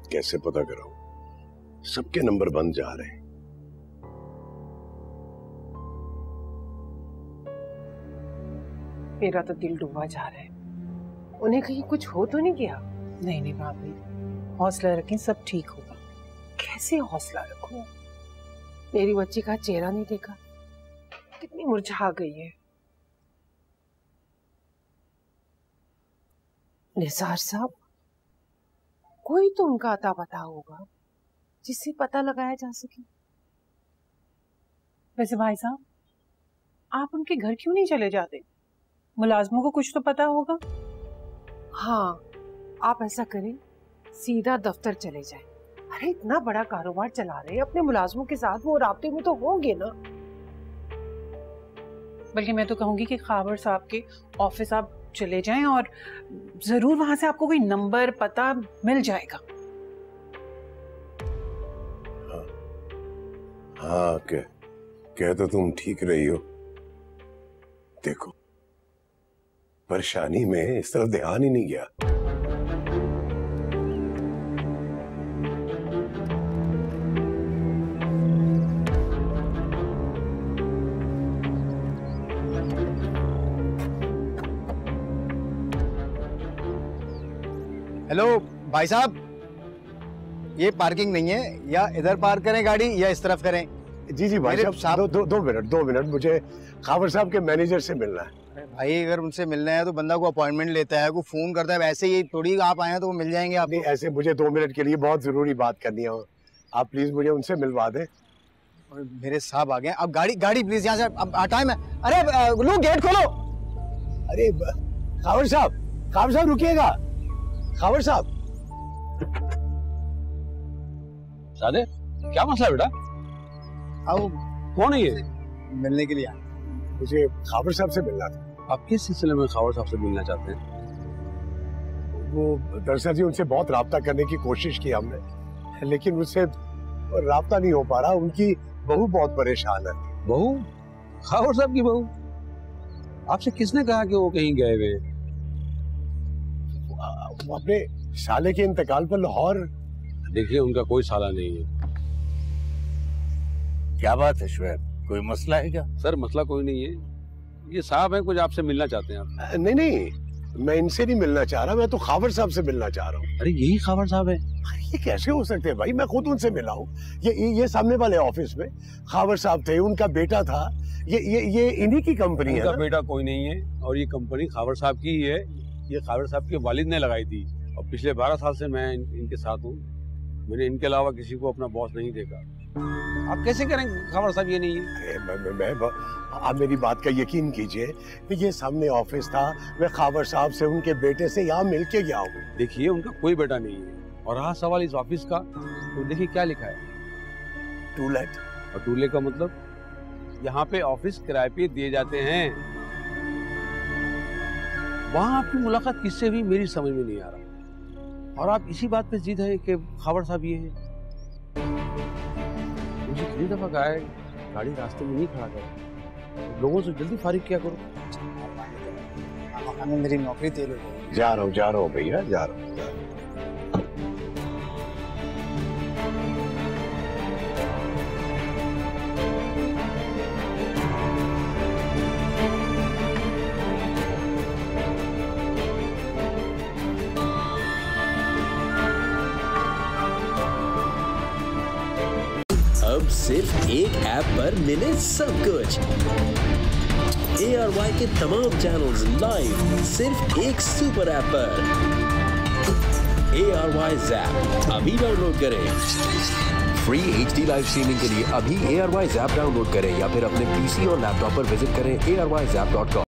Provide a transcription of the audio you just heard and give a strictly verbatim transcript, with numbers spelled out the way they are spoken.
कैसे पता कराऊं? सबके नंबर बंद जा रहे हैं। मेरा तो दिल डूबा जा रहा है। उन्हें कहीं कुछ हो तो नहीं गया? नहीं नहीं भाभी, हौसला रखें, सब ठीक होगा। कैसे हौसला रखूं? मेरी बच्ची का चेहरा नहीं देखा, कितनी मुरझा गई है। निसार साहब, कोई तो उनका अता पता होगा जिससे पता लगाया जा सके। वैसे भाई साहब, आप उनके घर क्यों नहीं चले जाते? मुलाजमों को कुछ तो पता होगा। हाँ, आप ऐसा करें, सीधा दफ्तर चले जाएं। अरे इतना बड़ा कारोबार चला रहे हैं, अपने मुलाजमों के साथ वो राब्ते में तो होंगे ना। बल्कि मैं तो कहूंगी कि खावर साहब के ऑफिस आप चले जाएं और जरूर वहां से आपको कोई नंबर पता मिल जाएगा। हाँ, हाँ कह, कह तो तुम ठीक रही हो। देखो, परेशानी में इस तरफ ध्यान ही नहीं गया। हेलो भाई साहब, ये पार्किंग नहीं है, या इधर पार्क करें गाड़ी या इस तरफ करें? जी जी भाई साहब, दो, दो, दो मिनट दो मिनट मुझे खावर साहब के मैनेजर से मिलना है। अरे भाई, अगर उनसे मिलना है तो बंदा को अपॉइंटमेंट लेता है, को फोन करता है। वैसे ही थोड़ी आप आए हैं तो वो मिल जाएंगे आपको। ऐसे मुझे दो मिनट के लिए बहुत जरूरी बात करनी है, आप प्लीज मुझे उनसे मिलवा दें। मेरे साहब आ गए, अब गाड़ी गाड़ी प्लीज यहाँ से, अब टाइम है। अरे लोग गेट खोलो। अरे खावर साहब, खावर साहब रुकिएगा। खावर साहब। सादे, क्या मसला है बेटा? आओ। कौन है ये? मिलने के लिए आए। मुझे खावर साहब से मिलना था। आप किस सिलसिले में खावर साहब से मिलना चाहते हैं? वो दरअसल जी उनसे बहुत राब्ता करने की कोशिश की हमने, लेकिन उससे राब्ता नहीं हो पा रहा। उनकी बहू बहुत परेशान है। बहू? खावर साहब की बहू? आपसे किसने कहा कि वो कहीं गए हुए? वो अपने साले के इंतकाल पर लाहौर। देखिए, उनका कोई साला नहीं है। क्या बात है शुएब, कोई मसला है क्या? सर, मसला कोई नहीं है। ये साहब हैं, कुछ आपसे मिलना चाहते हैं आप। नहीं नहीं, मैं इनसे नहीं मिलना चाह रहा, मैं तो खावर साहब से मिलना चाह रहा हूँ। अरे यही खावर साहब है? ये कैसे हो सकते हैं भाई? मैं खुद उनसे मिला हूँ। ये ये सामने वाले ऑफिस में खावर साहब थे, उनका बेटा था। ये ये ये इन्हीं की कंपनी है। उनका बेटा कोई नहीं है, और ये कंपनी खावर साहब की ही है। ये खावर साहब के वालिद ने लगाई थी, और पिछले बारह साल से मैं इन, इनके साथ हूँ। मैंने इनके अलावा किसी को अपना बॉस नहीं देखा। आप कैसे करेंगे? खावर साहब ये नहीं है। अरे मैं, मैं, मैं, आप मेरी बात का यकीन कीजिए, ये सामने ऑफिस था। मैं खावर साहब से, उनके बेटे से यहाँ मिल के गया हूँ। देखिए, उनका कोई बेटा नहीं है। और रहा सवाल इस ऑफिस का, तो देखिए क्या लिखा है, टू लेट। और टू लेट का मतलब, यहाँ पे ऑफिस किराए पे दिए जाते हैं। वहाँ आपकी मुलाकात किससे हुई मेरी समझ में नहीं आ रहा, और आप इसी बात पे जिद है कि खावर साहब ये है। मुझे कितनी दफा कहा है गाड़ी रास्ते में नहीं खड़ा कर, लोगों से जल्दी फारिग किया करो। हमें मेरी नौकरी तेल हो गई। जा रहा हूँ जा रहा हूँ भैया, जा रहा हूँ। अब सिर्फ एक ऐप पर मिले सब कुछ। ए आर वाई के तमाम चैनल्स लाइव सिर्फ एक सुपर ऐप पर। ए आर वाई ज़ैप अभी डाउनलोड करें। Free H D live streaming के लिए अभी A R Y Zap download करें, या फिर अपने पीसी और लैपटॉप पर विजिट करें A R Y Zap dot com.